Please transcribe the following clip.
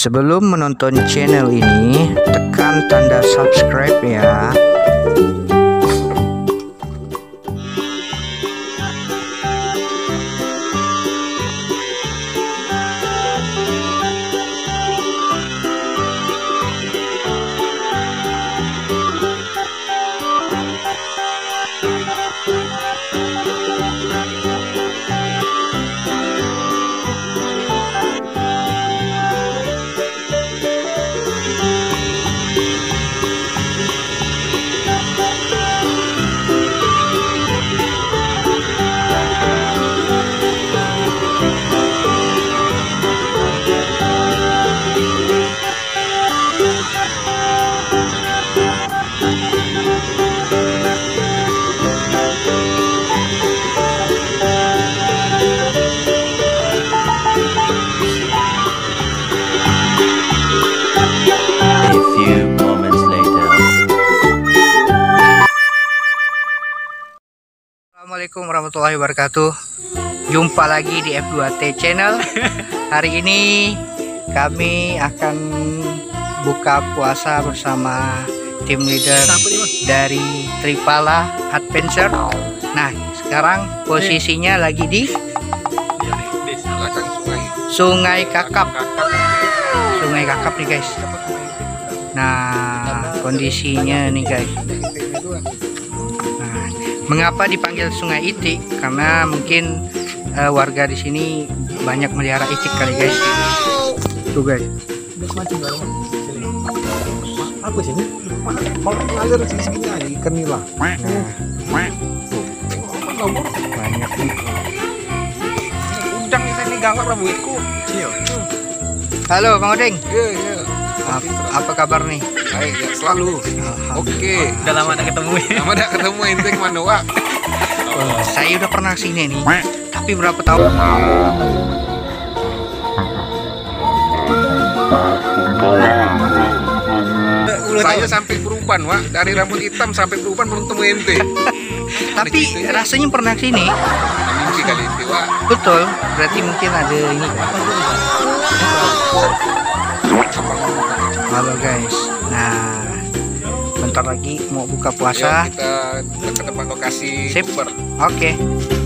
Sebelum menonton channel ini, tekan tanda subscribe ya. Assalamualaikum warahmatullahi wabarakatuh. Jumpa lagi di F2T channel. Hari ini kami akan buka puasa bersama tim leader dari Tripala Adventure. Nah, sekarang posisinya lagi di Sungai Kakap. Sungai Kakap nih guys. Nah, kondisinya nih guys. Mengapa dipanggil Sungai Itik? Karena mungkin warga di sini banyak melihara itik kali guys. Tuh guys. Apa sih ini? Kalau ngalir sih segini aja ikan nila. Banyak nih. Udang di sini gawat rambutku. Halo Bang Odeng. Iya. Apa kabar nih? Baik, ya, selalu. Oke. Udah lama tak ketemu. Lama tak ketemu ente kemana Wak? Saya udah pernah sini nih. Tapi berapa tahun? Saya sampai Peruban Wak, dari rambut hitam sampai Peruban belum temu ente. Tapi rasanya pernah sini. Mimpi kali ente Wak. Betul. Berarti mungkin ada ini kan. Halo guys. Nah, bentar lagi mau buka puasa. Yuk, kita ke depan lokasi. Sip. Super. Oke.